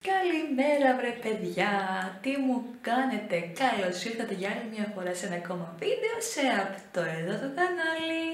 Καλημέρα βρε παιδιά, τι μου κάνετε, καλώς ήρθατε για άλλη μια φορά σε ένα ακόμα βίντεο σε αυτό εδώ το κανάλι.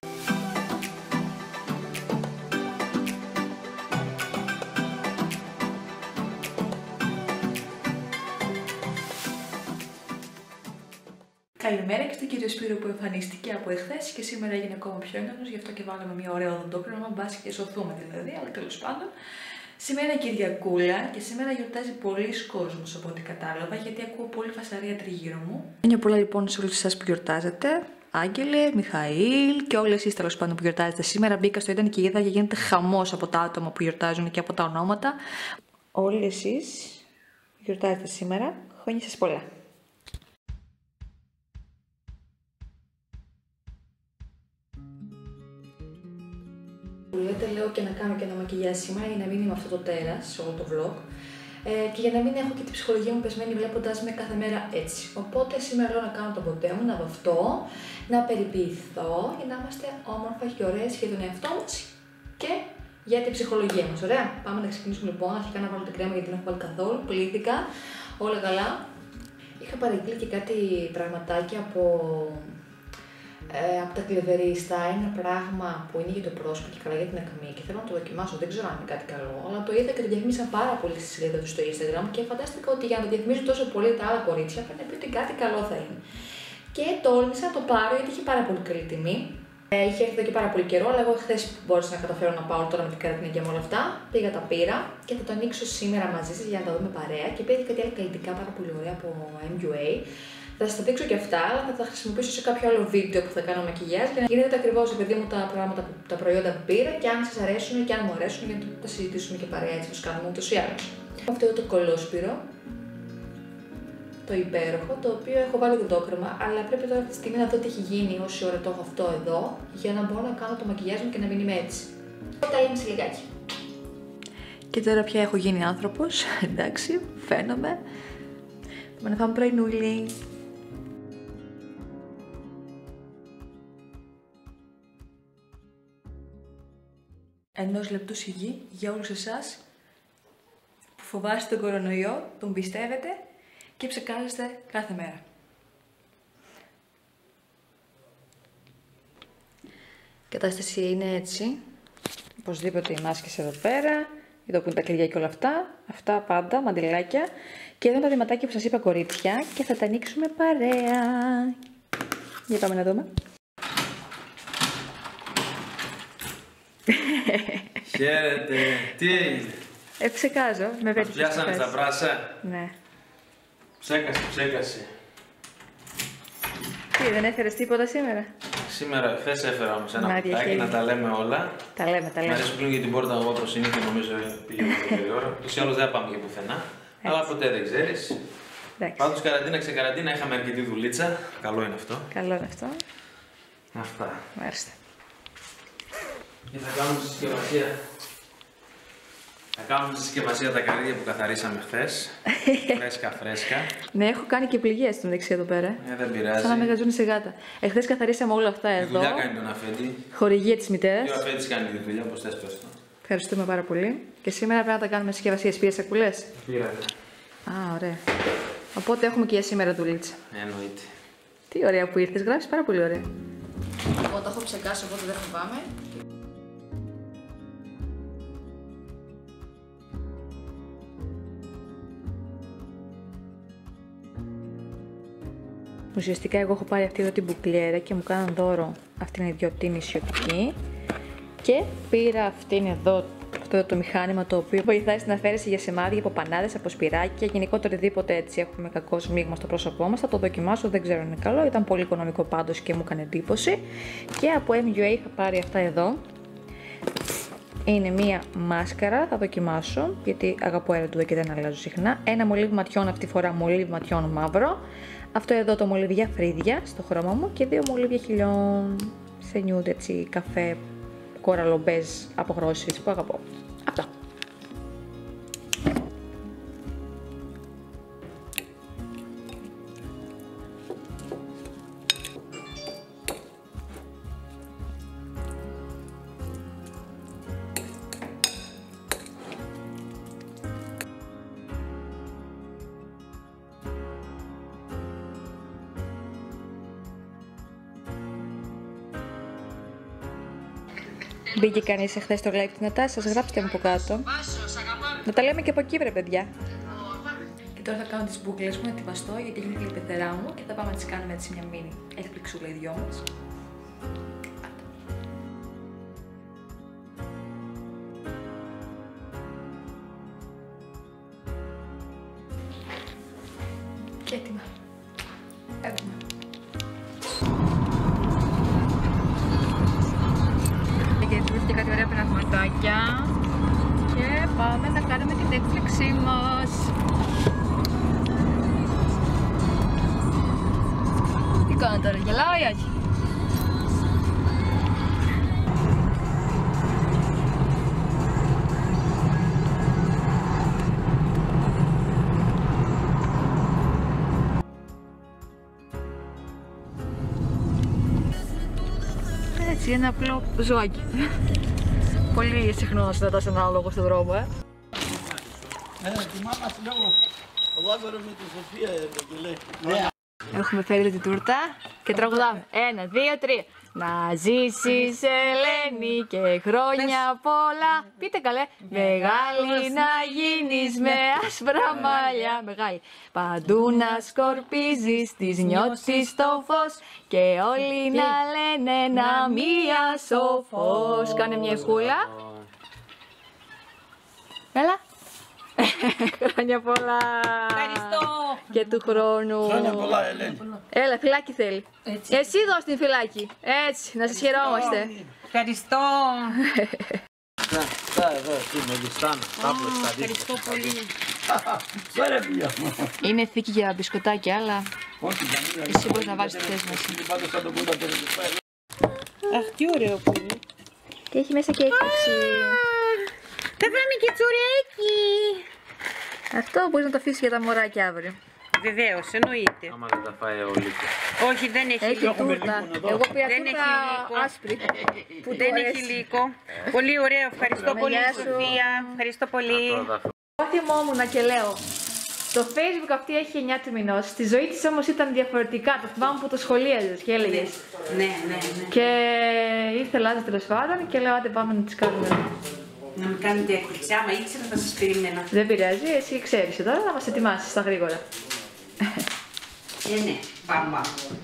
Καλημέρα και στον κύριο Σπύρο που εμφανίστηκε από εχθές και σήμερα έγινε ακόμα πιο έντονος, γι' αυτό και βάλαμε μια ωραία οδοντόκρεμα, μπας και σωθούμε δηλαδή, αλλά τέλος πάντων. Σήμερα είναι Κυριακούλα και σήμερα γιορτάζει πολλοί κόσμος από ό,τι κατάλαβα, γιατί ακούω πολύ φασαρία τριγύρω μου. Έννοια πολλά λοιπόν σε όλους εσάς που γιορτάζετε. Άγγελε, Μιχαήλ και όλες εσείς τέλος πάντων που γιορτάζετε. Σήμερα μπήκα στο ίντερνετ και είδα και γίνεται χαμός από τα άτομα που γιορτάζουν και από τα ονόματα. Όλοι εσείς γιορτάζετε σήμερα. Χρόνια σας πολλά. Λέω και να κάνω και ένα μακιγιάζ σήμερα για να μην είμαι αυτό το τέρας σε όλο το vlog και για να μην έχω και την ψυχολογία μου πεσμένη βλέποντας με κάθε μέρα έτσι. Οπότε σήμερα λέω να κάνω το ποτέ μου, να βαφτώ, να περιποιηθώ για να είμαστε όμορφα και ωραίες για τον εαυτό μας και για την ψυχολογία μας. Ωραία, πάμε να ξεκινήσουμε λοιπόν. Αρχικά να βάλω την κρέμα γιατί δεν έχω βάλει καθόλου, πλήθηκα, όλα καλά. Είχα παραγγείλει και κάτι πραγματάκια από τα κλεβερίστα, ένα πράγμα που είναι για το πρόσωπο και καλά για την ακμή και θέλω να το δοκιμάσω, δεν ξέρω αν είναι κάτι καλό, αλλά το είδα και το διαφήμισαν πάρα πολύ στη σελίδα του στο Instagram και φαντάστηκα ότι για να το διαφημίζουν τόσο πολύ τα άλλα κορίτσια πρέπει να πει ότι κάτι καλό θα είναι. Και τόλμησα να το πάρω γιατί είχε πάρα πολύ καλή τιμή. Είχε έρθει εδώ και πάρα πολύ καιρό, αλλά εγώ χθες μπόρεσα να καταφέρω να πάω τώρα με την καραντίνα και με όλα αυτά. Πήγα, τα πήρα και θα το ανοίξω σήμερα μαζί σας για να τα δούμε παρέα. Και πήρα κάτι άλλο καλλιτικά πάρα πολύ ωραία από MUA. Θα σας τα δείξω και αυτά, αλλά θα τα χρησιμοποιήσω σε κάποιο άλλο βίντεο που θα κάνω μακιγιάζ για να γίνεται ακριβώς επειδή μου τα προϊόντα που πήρα και αν σας αρέσουν και αν μου αρέσουν για να τα συζητήσουμε και παρέα έτσι όπως κάνουμε ούτως ή άλλως. Αυτό είναι το κολόσπυρο, το υπέροχο, το οποίο έχω βάλει οδοντόκρεμα, αλλά πρέπει τώρα αυτή τη στιγμή να δω τι έχει γίνει όση ώρα το έχω αυτό εδώ για να μπορώ να κάνω το μακιγιάζ μου και να μην είμαι έτσι. Τα λέμε σε λιγάκι. Και τώρα πια έχω γίνει άνθρωπος, εντάξει, φαίνομαι. Πάμε να φάμε πρωινούλι. Ενός λεπτού σιγή για όλους εσάς που φοβάστε τον κορονοϊό, τον πιστεύετε και ψεκάζεστε κάθε μέρα. Η κατάσταση είναι έτσι. Οπωσδήποτε οι μάσκες εδώ πέρα. Εδώ που είναι τα κλειδιά και όλα αυτά. Αυτά πάντα, μαντιλάκια. Και εδώ είναι τα δηματάκια που σας είπα κορίτσια και θα τα ανοίξουμε παρέα. Για πάμε να δούμε. Χαίρετε, τι έγινε? Ψεκάζω, με Μας πιάσανε στα μπράσα. Ναι. Ψέκασε. Τι, δεν έφερες τίποτα σήμερα? Σήμερα, χθες έφερα όμως ένα κουτάκι να τα λέμε όλα. Τα λέμε. Μ' αρέσει που κλείνω για την πόρτα εγώ προς συνήθεια, νομίζω πήγε πολύ ώρα. Τους άλλους δεν πάμε και πουθενά, αλλά ποτέ δεν ξέρεις. Πάντως καραντίνα ξεκαραντίνα είχαμε αρκετή δουλίτσα. Καλό είναι αυτό. Καλό είναι αυτό. Αυτά. Μάλιστα. Και θα κάνουμε συσκευασία. Θα κάνουμε συσκευασία τα καρύδια που καθαρίσαμε χθες. Φρέσκα. Ναι, έχω κάνει και πληγές στο δεξί εδώ πέρα. Δεν πειράζει. Σαν να μεγαζούν σε γάτα. Εχθές καθαρίσαμε όλα αυτά εδώ. Η δουλειά κάνει τον αφέντη. Χορηγία της μητέρας. Και ο αφέντης κάνει τη δουλειά, όπως θες πες το. Ευχαριστούμε πάρα πολύ. Και σήμερα πρέπει να τα κάνουμε συσκευασίες. Πήρες σακουλές? Πήρα. Α, ωραία. Οπότε έχουμε και για σήμερα δουλίτσα. Εννοείται. Τι ωραία που ήρθες, γράφεις πάρα πολύ ωραία. Εγώ το έχω ψεκάσει, οπότε δεν φοβάμαι. Ουσιαστικά εγώ έχω πάρει αυτή εδώ την μπουκλιέρα και μου κάναν δώρο αυτήν εδώ την νησιωτική και πήρα αυτήν εδώ, αυτό το μηχάνημα το οποίο βοηθάει στην αφαίρεση για σημάδια από πανάδες, από σπυράκια, γενικότερα οτιδήποτε έτσι έχουμε κακό σμίγμα στο πρόσωπό μας. Θα το δοκιμάσω, δεν ξέρω αν είναι καλό, ήταν πολύ οικονομικό πάντως και μου έκανε εντύπωση. Και από MUA είχα πάρει αυτά εδώ. Είναι μία μάσκαρα, θα δοκιμάσω γιατί αγαπώ αεραντούδα και δεν αλλάζω συχνά. Ένα μολύβι ματιών, αυτή τη φορά μολύβι ματιών μαύρο. Αυτό εδώ το μολύβι για φρύδια στο χρώμα μου και δύο μολύβια χιλιών σε νιούντ έτσι καφέ κοραλομπέζ αποχρώσεις που αγαπώ. Αυτά. Μπήκε κανείς εχθές στο live της Νατάσας, γράψτε μου από κάτω. Να τα λέμε και από εκεί, βρε παιδιά. Και τώρα θα κάνω τις μπουκλές μου να ετοιμαστώ γιατί έχει η πεθερά μου και θα πάμε να τις κάνουμε έτσι μια μίνι εκπληξούλα οι δυο μας. Και έτοιμα. Έχουμε. Και κάτι ωραία πραγματάκια και πάμε να κάνουμε την έκπληξή μας. Τι κάνω τώρα, γελάω ή όχι? Έτσι, ένα απλό ζωάκι. Πολύ συχνό να συναντάς έναν άλογο στον δρόμο, Τη μάμα σου λέω, ο Λάζαρος με τη Σοφία και λέει. Έχουμε φέρει τη τούρτα και τραγουδάμε. 1, 2, 3. Να ζήσεις Ελένη και χρόνια πολλά. Πείτε καλέ. Μεγάλη να γίνεις με άσπρα μαλλιά. Μεγάλη. Παντού να σκορπίζεις, τις νιώσεις το φως και όλοι να λένε να μία σοφός. Κάνε μια ευχούλα. Έλα. Χρόνια πολλά! Ευχαριστώ! Και του χρόνου! Χρόνια πολλά, Ελένη! Έλα, φυλάκι θέλει. Έτσι. Εσύ δώσ' την φυλάκι. Έτσι, να σας χαιρόμαστε. Ευχαριστώ! Να, εδώ, εσύ με λιστάνε. Ευχαριστώ πολύ. Σέρε πια! Είναι θήκη για μπισκοτάκια, αλλά Όχι, εσύ μπορείς να βάλεις τη θέση μας. πάντως θα το πούτα περίπου. Αχ, τι ωραίο που είναι. Και έχει μέσα και έκπληξη. Θα φάμε και τσουρέκι. Αυτό μπορείς να το αφήσεις για τα μωράκια αύριο. Βεβαίως, εννοείται. Άμα δεν τα φάει ο Λύκος. Όχι, δεν έχει Έχει λύκο. τούρτα. Εγώ πήρα Δεν τούρτα έχει λύκο. άσπρη. Που Δεν του έχει αρέσει. λύκο. Πολύ ωραίο. Ευχαριστώ πολύ, Γεια σου. Σοφία. Ευχαριστώ πολύ. Εγώ θυμόμουν και λέω. Το Facebook αυτή έχει 9 τριμηνός. Στη ζωή της όμως ήταν διαφορετικά. Το θυμάμαι που το σχολίαζες και έλεγες. Ναι, ναι, ναι. Και ήρθε Λάζα τέλος πάντων και λέω άντε πάμε να τις κάνουμε. Να μην κάνετε έκπληξη. Άμα ήξερα θα σας περίμενα. Δεν πειράζει, εσύ ξέρεις τώρα να μας ετοιμάσεις στα γρήγορα. Ναι, πάμε.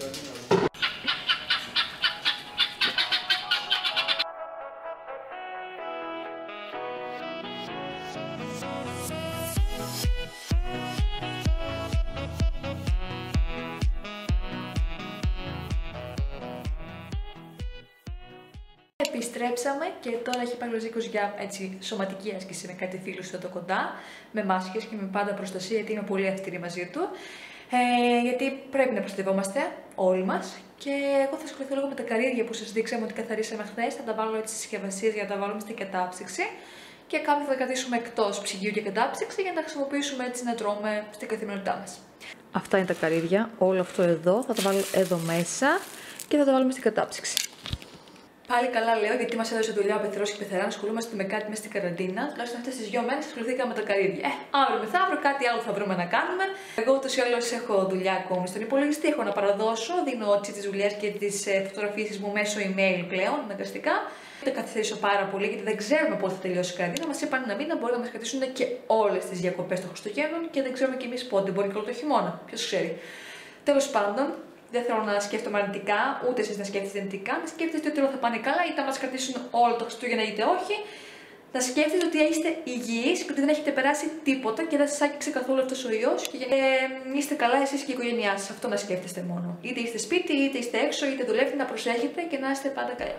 Επιστρέψαμε και τώρα έχει πάει ο Ζήκος για έτσι, σωματική άσκηση με κάτι φίλους του εδώ κοντά, με μάσκες και με πάντα προστασία, γιατί είμαι πολύ αυστηρή μαζί του. Γιατί πρέπει να προστατευόμαστε όλοι μας. Και εγώ θα ασχοληθώ λίγο με τα καρύδια που σας δείξαμε ότι καθαρίσαμε χθες. Θα τα βάλω έτσι στις συσκευασίες για να τα βάλουμε στην κατάψυξη. Και κάποια θα τα κρατήσουμε εκτός ψυγείου για κατάψυξη για να τα χρησιμοποιήσουμε έτσι να τρώμε στην καθημερινότητά μας. Αυτά είναι τα καρύδια. Όλο αυτό εδώ θα το βάλω εδώ μέσα και θα το βάλουμε στην κατάψυξη. Πάλι καλά λέω, γιατί μας έδωσε δουλειά ο Πεθερός και η Πεθερά να ασχολούμαστε με κάτι μέσα στην καραντίνα. Τουλάχιστον αυτές τις 2 μέρες ασχοληθήκαμε με τα καρύδια. Αύριο μεθαύριο κάτι άλλο θα βρούμε να κάνουμε. Εγώ ούτως ή άλλως έχω δουλειά ακόμη στον υπολογιστή, έχω να παραδώσω. Δίνω έτσι τις δουλειές και τις φωτογραφίσεις μου μέσω email πλέον, αναγκαστικά. Δεν καθυστερήσω πάρα πολύ γιατί δεν ξέρουμε πότε θα τελειώσει η καραντίνα. Μας είπαν ένα μήνα, μπορεί να μας κρατήσουν και όλες τις διακοπές των Χριστουγέννων και δεν ξέρουμε κι εμείς πότε. Μπορεί και όλο το χειμώνα, ποιος ξέρει. Τέλος πάντων. Δεν θέλω να σκέφτομαι αρνητικά, ούτε εσείς να σκέφτεστε αρνητικά. Να σκέφτεστε ότι όλα θα πάνε καλά, είτε να μας κρατήσουν όλο το Χριστούγεννα είτε όχι. Να σκέφτεστε ότι είστε υγιείς και ότι δεν έχετε περάσει τίποτα και δεν σας άγγιξε καθόλου αυτός ο ιός και είστε καλά εσείς και η οικογένειά σας. Αυτό να σκέφτεστε μόνο. Είτε είστε σπίτι, είτε είστε έξω, είτε δουλεύετε, να προσέχετε και να είστε πάντα καλά.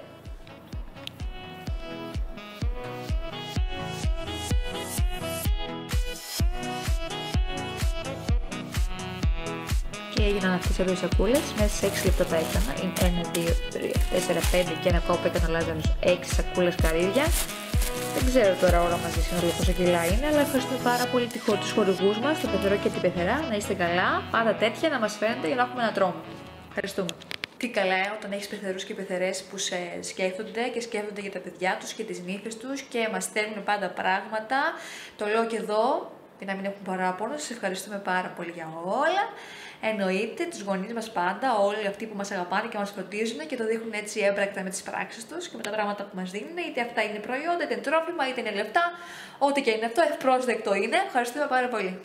Και έγιναν αυτές εδώ οι σακούλες, μέσα σε 6 λεπτά τα έκανα. Είναι 1, 2, 3, 4, 5 και ένα κόπο έκανε ο Λάζαρος 6 σακούλες καρύδια. Δεν ξέρω τώρα όλα μαζί συνολικά πόσα κιλά είναι, αλλά ευχαριστούμε πάρα πολύ τους χορηγούς μας, τον Πεθερό και την Πεθερά. Να είστε καλά, πάντα τέτοια να μας φαίνεται για να έχουμε να τρώμε. Ευχαριστούμε. Τι καλά όταν έχεις πεθερούς και πεθερές που σε σκέφτονται και σκέφτονται για τα παιδιά τους και τις νύφες τους και μας στέλνουν πάντα πράγματα. Το λέω και εδώ. και να μην έχουν παράπονο. Σας ευχαριστούμε πάρα πολύ για όλα. Εννοείται τους γονείς μας πάντα, όλοι αυτοί που μας αγαπάνε και μας φροντίζουν και το δείχνουν έτσι έμπρακτα με τις πράξεις τους και με τα πράγματα που μας δίνουν, είτε αυτά είναι προϊόντα, είτε είναι τρόφιμα, είτε είναι λεφτά, ό,τι και είναι αυτό, ευπρόσδεκτο είναι. Ευχαριστούμε πάρα πολύ.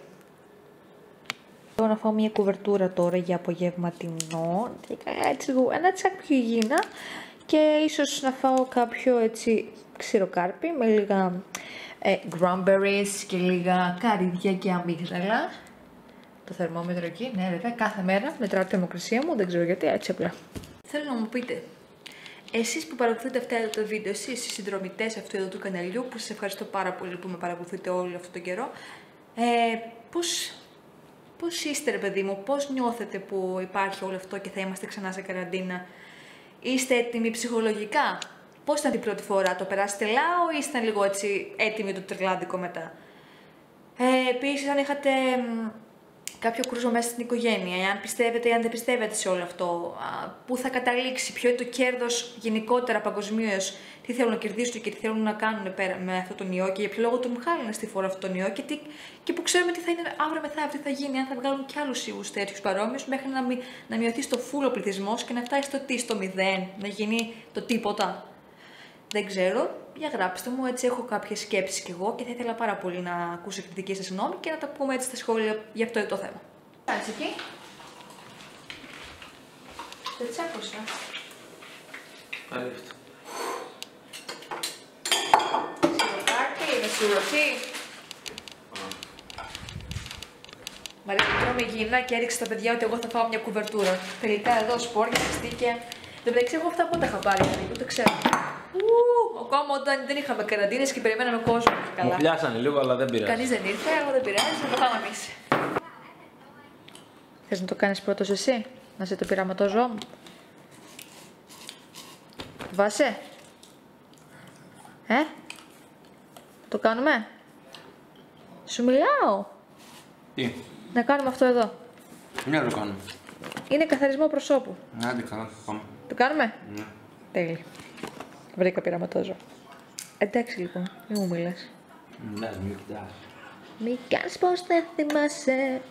Να φάω μια κουβερτούρα τώρα για απογευματινό και καλά έτσι ένα τσακ πιο υγιεινά και ίσως να φάω κάποιο έτσι ξηροκάρπι με λίγα cranberries και λίγα καρύδια και αμύγδαλα. Το θερμόμετρο εκεί, ναι βέβαια, κάθε μέρα μετράω τη θερμοκρασία μου, δεν ξέρω γιατί, έτσι απλά. Θέλω να μου πείτε, εσείς που παρακολουθείτε αυτά εδώ τα βίντεο, εσείς οι συνδρομητές αυτού εδώ του καναλιού, που σας ευχαριστώ πάρα πολύ που με παρακολουθείτε όλο αυτόν τον καιρό, πώς είστε ρε παιδί μου, πώς νιώθετε που υπάρχει όλο αυτό και θα είμαστε ξανά σε καραντίνα? Είστε έτοιμοι ψυχολογικά? Πώς ήταν την πρώτη φορά, το περάσετε λάω ή ήσταν λίγο έτσι έτοιμοι το τριγλάντικο μετά? Επίσης, αν είχατε κάποιο κρούσμα μέσα στην οικογένεια, αν πιστεύετε ή αν δεν πιστεύετε σε όλο αυτό, πού θα καταλήξει, ποιο είναι το κέρδος γενικότερα παγκοσμίως, τι θέλουν να κερδίσουν και τι θέλουν να κάνουν πέρα με αυτόν τον ιό και για ποιο λόγο τον βγάλουν στη φορά αυτόν τον ιό και που ξέρουμε τι θα είναι αύριο μεθαύριο, τι θα γίνει, αν θα βγάλουν κι άλλους ιούς τέτοιους παρόμοιους μέχρι να μειωθεί στο φούλο πληθυσμός και να φτάσει στο τι, στο 0, να γίνει το τίποτα. Δεν ξέρω, για γράψτε μου, έτσι έχω κάποιες σκέψεις κι εγώ και θα ήθελα πάρα πολύ να ακούσω και τη δική σας γνώμη και να τα πούμε έτσι στα σχόλια για αυτό το θέμα. Κάτσε εκεί. Δεν τσάκωσα. Πάλι αυτό. Σιροκάρπι, με σιροπί. Μ' αρέσει να τρώμε υγιεινά και έριξε τα παιδιά ότι εγώ θα φάω μια κουβερτούρα. Τελικά εδώ σπόρια, φιστίκια. Δεν μεταξύ εγώ αυτά πότε είχα πάρει, ούτε ξέρω. Ακόμα όταν δεν είχαμε καραντίνες και περιμέναμε κόσμο. Μου πιάσανε λίγο, αλλά δεν πειράζει. Κανείς δεν ήρθε, εγώ δεν πειράζει, θα το κάνουμε εμείς. Θες να το κάνεις πρώτος εσύ, να σε το πειραματόζωό μου? Βάσε. Το κάνουμε? Σου μιλάω. Τι? Να κάνουμε αυτό εδώ. Ναι, το κάνουμε. Είναι καθαρισμό προσώπου. Άντε καλά, πάμε. Το κάνουμε? Ναι. Τέλεια. Βρήκα πειραματόζωο. Εντάξει λοιπόν, μην μου μιλάς. Ναι, μην κοιτάς. Μη κάνεις πως δεν θυμάσαι.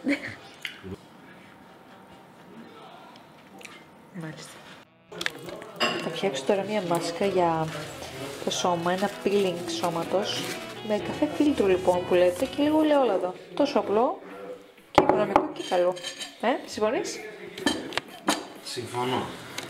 Μάλιστα. Θα φτιάξω τώρα μία μάσκα για το σώμα, ένα peeling σώματος. Με καφέ φίλτρο λοιπόν που λέτε και λίγο ελαιόλαδο. Τόσο απλό και οικονομικό και καλό. Συμφωνείς? Συμφωνώ.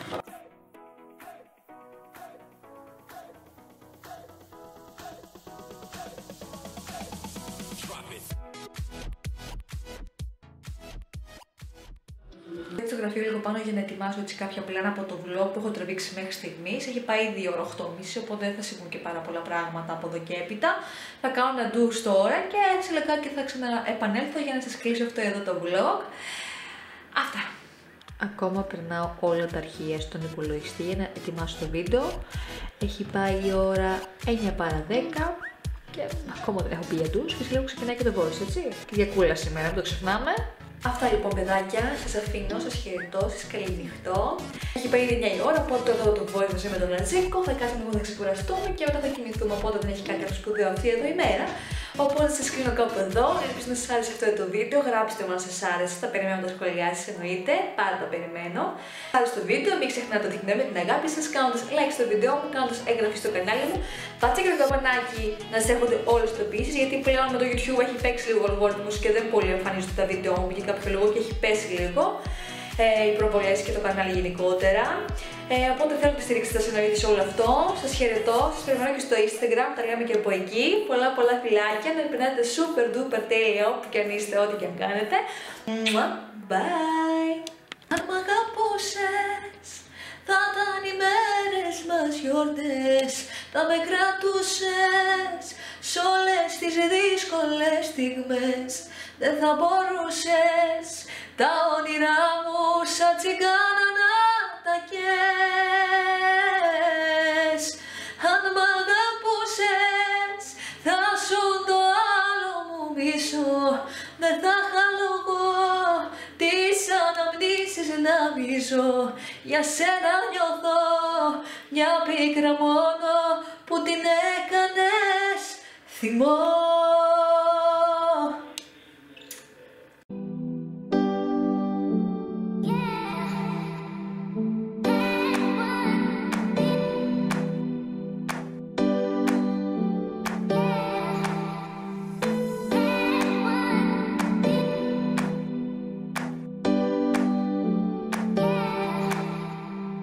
Το γραφείο λίγο πάνω για να ετοιμάσω έτσι κάποια πλάνα από το vlog που έχω τραβήξει μέχρι στιγμής. Έχει πάει 2 ώρα 8.30, οπότε δεν θα συμβούν και πάρα πολλά πράγματα από εδώ και έπειτα. Θα κάνω ένα ντους τώρα και έτσι λιγάκι θα ξαναεπανέλθω για να σας κλείσω αυτό εδώ το vlog. Αυτά. Ακόμα περνάω όλα τα αρχεία στον υπολογιστή για να ετοιμάσω το βίντεο. Έχει πάει η ώρα 9 παρά 10 και ακόμα δεν έχω πει για ντους και σε λίγο ξεκινάει και το voice, έτσι. Κυριακούλα σήμερα, μην το ξεχνάμε. Αυτά λοιπόν παιδάκια, σας αφήνω, σας χαιρετώ, σας καληνυχτώ. Έχει πάει ήδη 9 η ώρα, οπότε εδώ το voice μαζί με τον Ατζίκο, θα κάτσουμε λίγο να ξεκουραστούμε και μετά θα κοιμηθούμε, οπότε δεν έχει κάτι σπουδαίο αυτή εδώ η μέρα. Οπότε σας κλείνω κάπου εδώ, ελπίζω να σας άρεσε αυτό το βίντεο, γράψτε μου αν σας άρεσε, θα περιμένω τα σχόλιά σας εννοείται, πάρα τα περιμένω. Άρεσε το βίντεο, μην ξεχνάτε ότι εκνέω με την αγάπη σας, κάνοντας like στο βίντεο μου, κάνοντας εγγραφή στο κανάλι μου, πατήστε και το καμπανάκι να σας έχετε όλες τις ειδοποιήσεις, γιατί πλέον με το YouTube έχει παίξει λίγο ο αλγόριθμος και δεν πολύ εμφανίζονται τα βίντεο μου για κάποιο λόγο και έχει πέσει λίγο οι προβολές και το κανάλι γενικότερα. Οπότε θέλω να στηρίξετε τα εννοείται σε όλο αυτό. Σας χαιρετώ, σας περιμένω και στο Instagram, τα λέμε και από εκεί. Πολλά φιλάκια, να περνάτε super duper τέλεια όπου και αν είστε, ό,τι και αν κάνετε. Bye! Αν μ' αγαπούσες, θα ήταν οι μέρες μας γιορτές. Θα με κρατούσες σ' όλες τις δύσκολες στιγμές. Δεν θα μπορούσες τα όνειρά μου σαν τσιγκάνα να τα καίες. Αν μ' αγαπούσες, θα σου το άλλο μου μισό. Δεν θα είχα λόγο τις αναμνήσεις να μισώ. Για σένα νιώθω μια πίκρα μόνο που την έκανες θυμό.